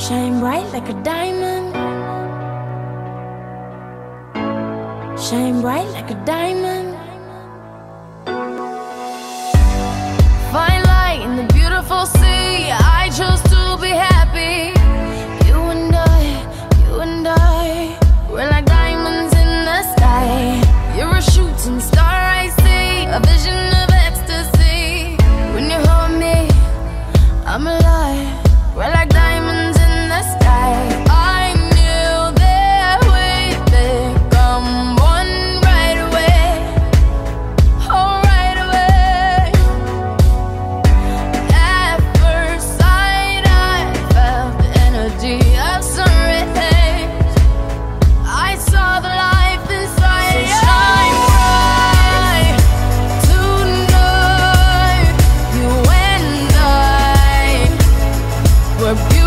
Shine bright like a diamond. Shine bright like a diamond. Find light in the beautiful sea. I chose to be happy. You and I, we're like diamonds in the sky. You're a shooting star, I see, a vision of ecstasy. When you hold me, I'm alive. We're like diamonds in the sky. I knew that we'd become one right away. Oh, right away. At first sight, I felt the energy of sun rays. I saw the life inside. So shine bright tonight. You and I, we're beautiful.